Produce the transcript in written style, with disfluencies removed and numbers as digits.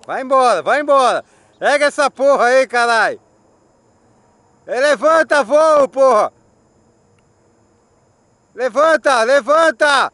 Vai embora, vai embora. Pega essa porra aí, caralho. Levanta voo, porra. Levanta, levanta.